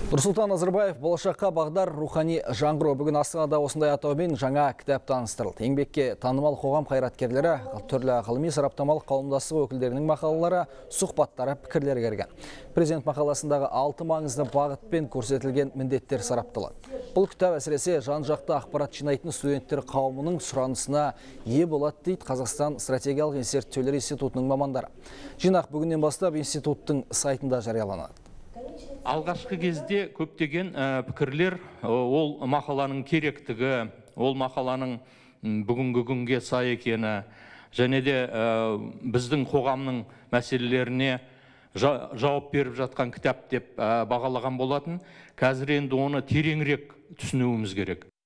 Нұрсұлтан Назарбаев болашаққа бағдар рухани жаңғыру бүгін Астанада осындай атаумен жаңа кітап таныстырылды. Еңбекке танымал қоғам қайраткерлері, түрлі ғылыми сараптамалық қауымдастық өкілдерінің мақалалары, сұхбаттары, пікірлері кірген. Президент мақаласындағы 6 маңызды бағытпен көрсетілген міндеттер сарапталады. Бұл кітап әсіресе жан-жақты ақпарат жинайтын студенттер қауымының сұранысына ие болады дейді Қазақстан стратегиялық зерттеулер институтының мамандары. Жинақ бүгіннен бастап институттың сайтында жарияланады. Алғашқы кезде көптеген пікірлер ол мақаланың керектігі, ол мақаланың бүгінгі күнге сай екені, және де біздің қоғамның мәселелеріне жауап беріп жатқан кітап деп бағалаған болатын. Қазір енді оны тереңірек түсінуіміз керек.